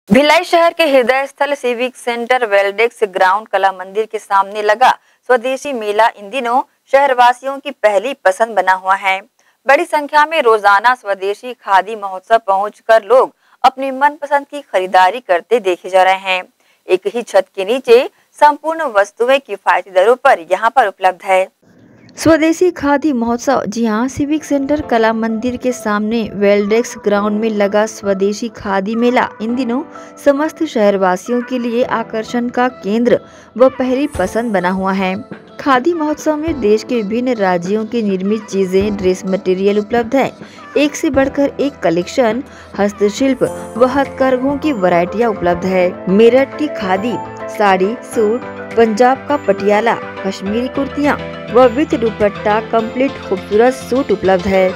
भिलाई शहर के हृदय स्थल सिविक सेंटर वेल्डेक्स ग्राउंड कला मंदिर के सामने लगा स्वदेशी मेला इन दिनों शहरवासियों की पहली पसंद बना हुआ है। बड़ी संख्या में रोजाना स्वदेशी खादी महोत्सव पहुंचकर लोग अपनी मनपसंद की खरीदारी करते देखे जा रहे हैं। एक ही छत के नीचे संपूर्ण वस्तुएं किफायती दरों पर यहां पर उपलब्ध है। स्वदेशी खादी महोत्सव जी हाँ, सिविक सेंटर कला मंदिर के सामने वेल्डेक्स ग्राउंड में लगा स्वदेशी खादी मेला इन दिनों समस्त शहरवासियों के लिए आकर्षण का केंद्र व पहली पसंद बना हुआ है। खादी महोत्सव में देश के विभिन्न राज्यों की निर्मित चीजें, ड्रेस मटेरियल उपलब्ध है। एक से बढ़कर एक कलेक्शन, हस्तशिल्प व हथकरघों की वैरायटियां उपलब्ध है। मेरठ की खादी साड़ी, सूट, पंजाब का पटियाला, कश्मीरी कुर्तियां व विथ दुपट्टा कंप्लीट खूबसूरत सूट उपलब्ध है।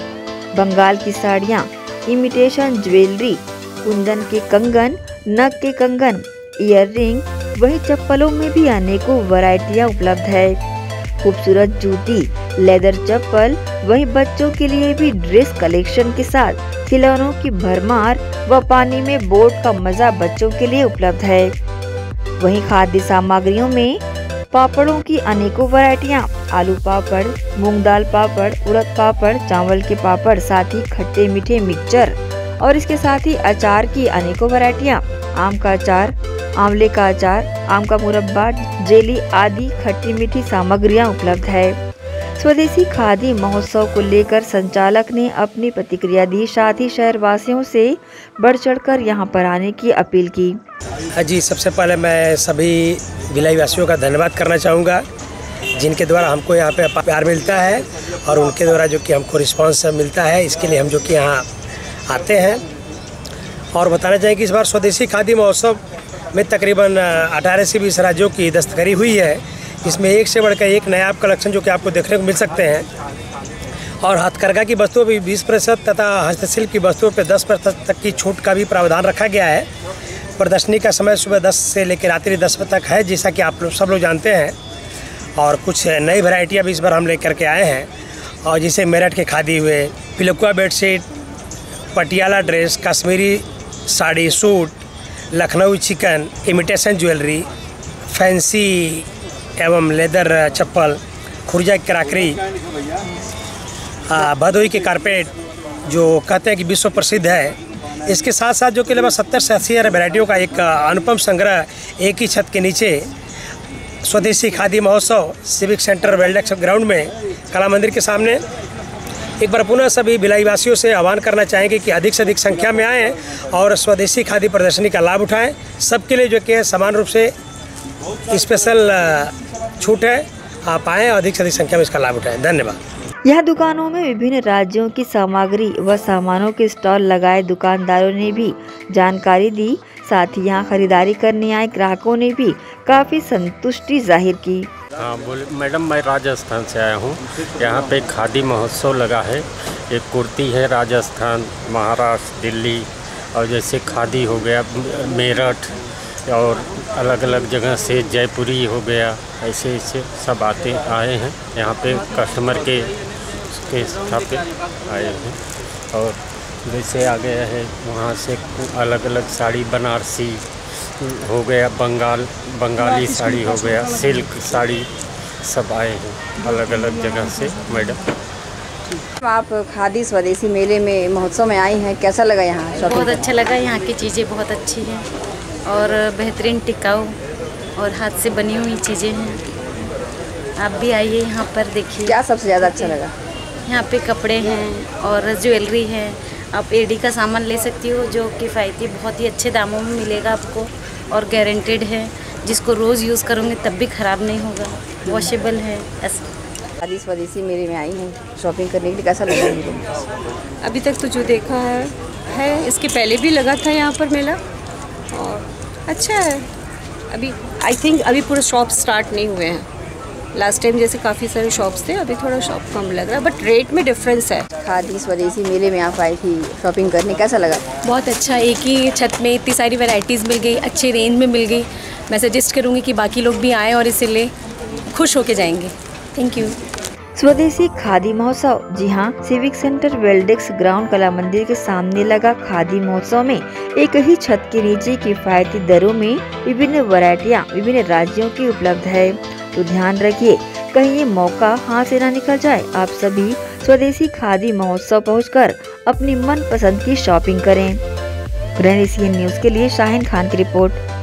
बंगाल की साड़ियां, इमिटेशन ज्वेलरी, कुंदन के कंगन, नग के कंगन, ईयररिंग, वही चप्पलों में भी अनेकों वैरायटियां उपलब्ध है। खूबसूरत जूती, लेदर चप्पल, वही बच्चों के लिए भी ड्रेस कलेक्शन के साथ खिलौनों की भरमार व पानी में बोट का मजा बच्चों के लिए उपलब्ध है। वहीं खाद्य सामग्रियों में पापड़ों की अनेकों वैरायटियां, आलू पापड़, मूंग दाल पापड़, उड़द पापड़, चावल के पापड़, साथ ही खट्टे मीठे मिक्सचर और इसके साथ ही अचार की अनेकों वैरायटियां, आम का अचार, आंवले का अचार, आम का मुरब्बा, जेली आदि खट्टी मीठी सामग्रियां उपलब्ध है। स्वदेशी खादी महोत्सव को लेकर संचालक ने अपनी प्रतिक्रिया दी, साथ ही शहरवासियों से बढ़ चढ़कर यहां पर आने की अपील की। जी, सबसे पहले मैं सभी भिलाई वासियों का धन्यवाद करना चाहूँगा, जिनके द्वारा हमको यहाँ पे प्यार मिलता है और उनके द्वारा जो कि हमको रिस्पांस मिलता है, इसके लिए हम जो कि यहाँ आते हैं। और बताना चाहें कि इस बार स्वदेशी खादी महोत्सव में तकरीबन 18 से 20 राज्यों की दस्तकारी हुई है। इसमें एक से बढ़कर एक नया कलेक्शन जो कि आपको देखने को मिल सकते हैं और हथकरघा की वस्तुओं पर 20% तथा हस्तशिल्प की वस्तुओं पर 10% तक की छूट का भी प्रावधान रखा गया है। प्रदर्शनी का समय सुबह 10 से लेकर रात्रि 10 बजे तक है, जैसा कि आप लोग सब लोग जानते हैं। और कुछ नई वैरायटियाँ भी इस बार हम लेकर के आए हैं, और जैसे मेरठ के खादी हुए, Pilkhuwa bedsheet, Patiala dress, Kashmiri sari, suit, Lucknow chikan, imitation jewellery, fancy एवं लेदर चप्पल, खुर्जा की क्रॉकरी, भदोई के कारपेट जो कहते हैं कि विश्व प्रसिद्ध है। इसके साथ साथ जो कि लगभग 70 से 80 वैरायटियों का एक अनुपम संग्रह एक ही छत के नीचे स्वदेशी खादी महोत्सव सिविक सेंटर वेल्डेक्स ग्राउंड में कला मंदिर के सामने। एक बार पुनः सभी भिलाई वासियों से आह्वान करना चाहेंगे कि अधिक से अधिक संख्या में आएँ और स्वदेशी खादी प्रदर्शनी का लाभ उठाएं। सबके लिए जो कि समान रूप से स्पेशल छूट है, आप आएँ और अधिक से अधिक संख्या में इसका लाभ उठाएं। धन्यवाद। यह दुकानों में विभिन्न राज्यों की सामग्री व सामानों के स्टॉल लगाए दुकानदारों ने भी जानकारी दी, साथ ही यहाँ खरीदारी करने आए ग्राहकों ने भी काफी संतुष्टि जाहिर की। हाँ बोले मैडम, मैं राजस्थान से आया हूँ। यहाँ पे खादी महोत्सव लगा है। एक कुर्ती है राजस्थान, महाराष्ट्र, दिल्ली, और जैसे खादी हो गया मेरठ और अलग अलग जगह से जयपुरी हो गया, ऐसे ऐसे सब आए हैं यहाँ पे कस्टमर के हिसाब पे आए हैं। और जैसे आ गया है वहाँ से अलग अलग साड़ी, बनारसी हो गया, बंगाली साड़ी हो गया, सिल्क साड़ी, सब आए हैं अलग अलग जगह से। मैडम, आप खादी स्वदेशी मेले में महोत्सव में आई हैं, कैसा लगा यहाँ शॉपिंग? बहुत अच्छा लगा। यहाँ की चीज़ें बहुत अच्छी हैं और बेहतरीन टिकाऊ और हाथ से बनी हुई चीज़ें हैं। आप भी आइए यहाँ पर देखिए। क्या सबसे ज़्यादा अच्छा लगा? यहाँ पे कपड़े हैं और ज्वेलरी है। आप एडी का सामान ले सकती हो जो किफ़ायती बहुत ही अच्छे दामों में मिलेगा आपको और गारंटेड है। जिसको रोज़ यूज़ करोगे तब भी ख़राब नहीं होगा, वॉशेबल है। ऐसा खादी स्वदेशी मेले में आई हैं शॉपिंग करने के लिए, कैसा लगा? अभी तक तो जो देखा है इसके पहले भी लगा था यहाँ पर मेला और अच्छा है। अभी आई थिंक अभी पूरे शॉप स्टार्ट नहीं हुए हैं। लास्ट टाइम जैसे काफ़ी सारे शॉप्स थे, अभी थोड़ा शॉप कम लग रहा है, बट रेट में डिफरेंस है। खादी स्वदेशी मेले में आप आई थी शॉपिंग करने, कैसा लगा? बहुत अच्छा, एक ही छत में इतनी सारी वैरायटीज़ मिल गई, अच्छे रेंज में मिल गई। मैं सजेस्ट करूँगी कि बाकी लोग भी आएँ और इसे ले खुश होके जाएंगे। Thank you. स्वदेशी खादी महोत्सव। जी हां, सिविक सेंटर वेल्डेक्स ग्राउंड कला मंदिर के सामने लगा खादी महोत्सव में एक ही छत के नीचे किफायती दरों में विभिन्न वैरायटियां विभिन्न राज्यों की उपलब्ध है। तो ध्यान रखिए, कहीं ये मौका हाथ से ना निकल जाए। आप सभी स्वदेशी खादी महोत्सव पहुंचकर अपनी मन पसंद की शॉपिंग करें। ग्रैंड एशियन न्यूज के लिए शाहीन खान की रिपोर्ट।